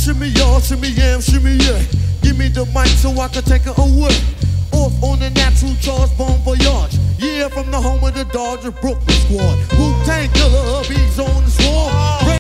shimmy y'all, shimmy yam, shimmy yeah. Give me the mic so I can take it away. Off on the natural charge, bon voyage. Yeah, from the home of the Dodger Brooklyn squad. Wu-Tang Killer, beats on the